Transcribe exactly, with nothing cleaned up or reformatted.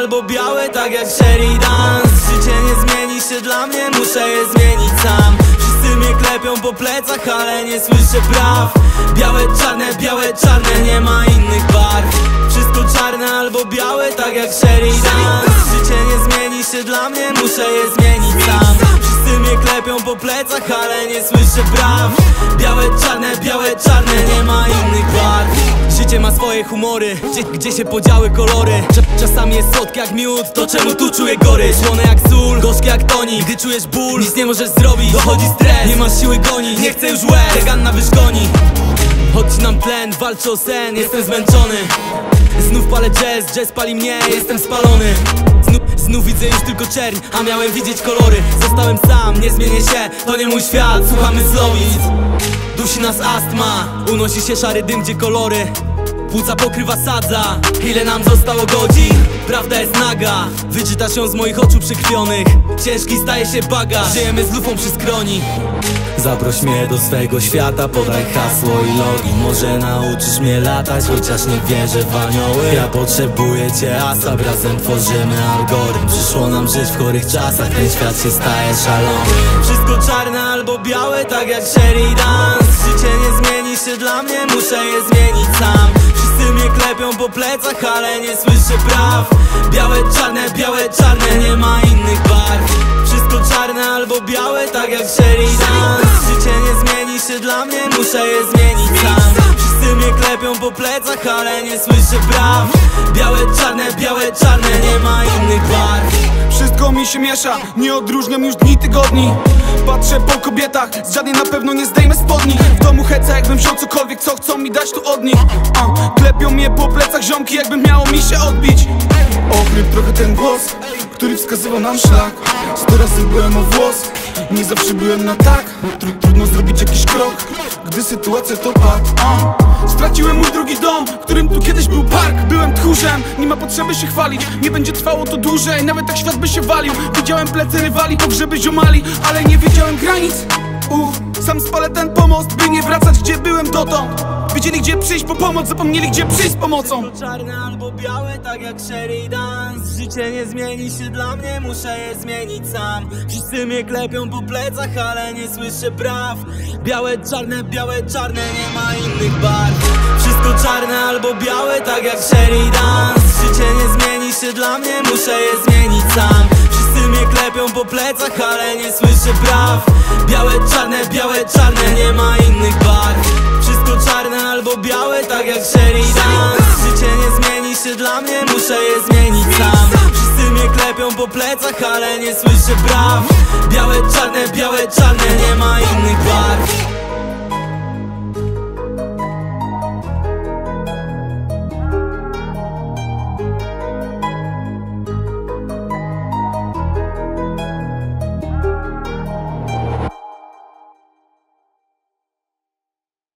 albo białe, tak jak Sheridan. Życie nie zmieni się dla mnie, muszę je zmienić sam. Wszyscy mnie klepią po plecach, ale nie słyszę praw. Białe, czarne, białe, czarne, nie ma innych barw. Wszystko czarne albo białe, tak jak Sheridan. Życie nie zmieni się dla mnie, muszę je zmienić sam. Wszyscy mnie klepią po plecach, ale nie słyszę praw. Białe, czarne, białe, czarne, nie ma innych barw. Życie ma swoje humory, gdzie, gdzie się podziały kolory. Czasami jest słodkie jak miód, to czemu tu czuję gorycz? Słone jak sól, gorzkie jak tonik. Gdy czujesz ból, nic nie możesz zrobić. Dochodzi stres, nie masz siły gonić. Nie chcę już łez, Tegan wyszkoni. Odcinam tlen, walczę o sen, jestem zmęczony. Znów palę jazz, jazz pali mnie, jestem spalony. Znów, znów widzę już tylko czerń, a miałem widzieć kolory. Zostałem sam, nie zmienię się, to nie mój świat. Słuchamy Slowic, dusi nas astma. Unosi się szary dym, gdzie kolory płuca pokrywa sadza. Ile nam zostało godzin? Prawda jest naga. Wyczytasz ją z moich oczu przykrwionych. Ciężki staje się bagaż. Żyjemy z lufą przy skroni. Zaproś mnie do swego świata, podaj hasło i login. Może nauczysz mnie latać, chociaż nie wierzę w anioły. Ja potrzebuję cię, asap, razem tworzymy algorytm. Przyszło nam żyć w chorych czasach, ten świat się staje szalony. Wszystko czarne albo białe, tak jak Sheridan. Życie nie zmieni się dla mnie, muszę je zmienić sam. Wszyscy mnie klepią po plecach, ale nie słyszę praw. Białe, czarne, białe, czarne, nie ma innych barw. Wszystko czarne albo białe, tak jak Sheridan. Życie nie zmieni się dla mnie, muszę je zmienić sam. Wszyscy mnie klepią po plecach, ale nie słyszę praw. Białe, czarne, białe, czarne, nie ma innych barw. Wszystko mi się miesza, nie odróżniam już dni, tygodni. Patrzę po kobietach, z żadnej na pewno nie zdejmę spodni. W domu heca, jakbym wziął cokolwiek, co chcą mi dać tu od nich. uh, Klepią mnie po plecach ziomki, jakby miało mi się odbić. Ochryp trochę ten głos, który wskazywał nam szlak. Sto razy byłem o włos, nie zawsze byłem na tak. Tr Trudno zrobić jakiś krok, gdy sytuacja to pad. uh. Straciłem mój drugi dom, w którym tu kiedyś był park. Byłem tchórzem, nie ma potrzeby się chwalić. Nie będzie trwało to dłużej, nawet tak świat by się walił. Widziałem plecy rywali, pogrzeby ziomali, ale nie wiedziałem granic. Uff, sam spalę ten pomost, by nie wracać gdzie byłem dotąd. Widzieli gdzie przyjść po pomoc, zapomnieli gdzie przyjść z pomocą. Czarne albo białe, tak jak Sheridan. Życie nie zmieni się dla mnie, muszę je zmienić sam. Wszyscy mnie klepią po plecach, ale nie słyszę praw. Białe, czarne, białe, czarne, nie ma innych barw. Wszystko czarne albo białe, tak jak Sheridan. Życie nie zmieni się dla mnie, muszę je zmienić sam. Wszyscy mnie klepią po plecach, ale nie słyszę praw. Białe, czarne, białe, czarne, nie ma innych barw. Wszystko czarne albo białe, tak jak Sheridan. Życie nie zmieni się dla mnie, muszę je zmienić sam. Wszyscy mnie klepią po plecach, ale nie słyszę praw. Białe, czarne, białe, czarne.